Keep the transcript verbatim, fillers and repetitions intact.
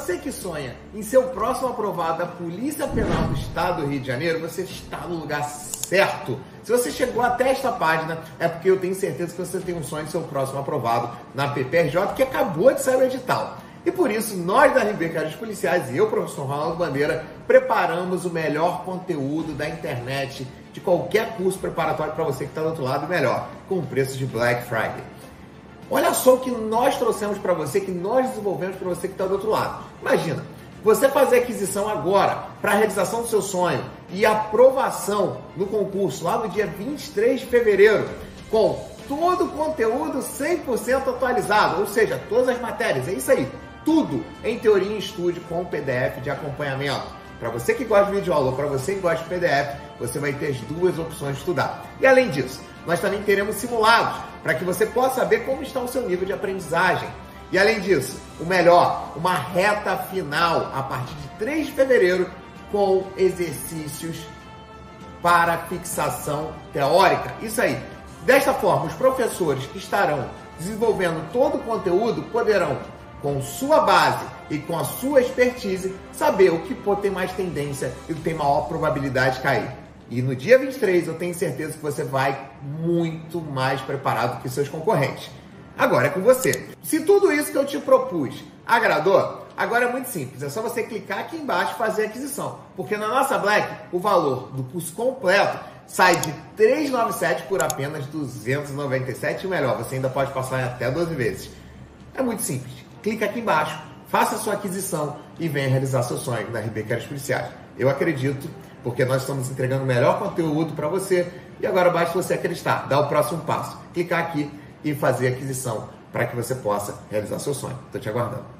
você que sonha em ser o próximo aprovado da Polícia Penal do Estado do Rio de Janeiro, você está no lugar certo. Se você chegou até esta página, é porque eu tenho certeza que você tem um sonho de ser o próximo aprovado na P P R J, que acabou de sair o edital. E por isso, nós da R B Caras Policiais e eu, professor Ronaldo Bandeira, preparamos o melhor conteúdo da internet de qualquer curso preparatório para você que está do outro lado, melhor, com preço de Black Friday. Olha só o que nós trouxemos para você, que nós desenvolvemos para você que está do outro lado. Imagina, você fazer aquisição agora para a realização do seu sonho e aprovação no concurso lá no dia vinte e três de fevereiro, com todo o conteúdo cem por cento atualizado, ou seja, todas as matérias, é isso aí, tudo em teoria em estúdio com P D F de acompanhamento. Para você que gosta de videoaula ou para você que gosta de P D F, você vai ter as duas opções de estudar. E além disso, nós também teremos simulados para que você possa saber como está o seu nível de aprendizagem. E além disso, o melhor, uma reta final a partir de três de fevereiro com exercícios para fixação teórica. Isso aí. Desta forma, os professores que estarão desenvolvendo todo o conteúdo poderão, com sua base e com a sua expertise, saber o que tem mais tendência e o que tem maior probabilidade de cair. E no dia vinte e três eu tenho certeza que você vai muito mais preparado que seus concorrentes. Agora é com você. Se tudo isso que eu te propus agradou, agora é muito simples. É só você clicar aqui embaixo e fazer a aquisição. Porque na nossa Black, o valor do curso completo sai de trezentos e noventa e sete por apenas duzentos e noventa e sete. E melhor, você ainda pode passar em até doze vezes. É muito simples. Clica aqui embaixo, faça a sua aquisição e venha realizar seu sonho na R B Caras Policiais. Eu acredito, porque nós estamos entregando o melhor conteúdo para você e agora basta você acreditar, dar o próximo passo, clicar aqui e fazer a aquisição para que você possa realizar seu sonho. Estou te aguardando.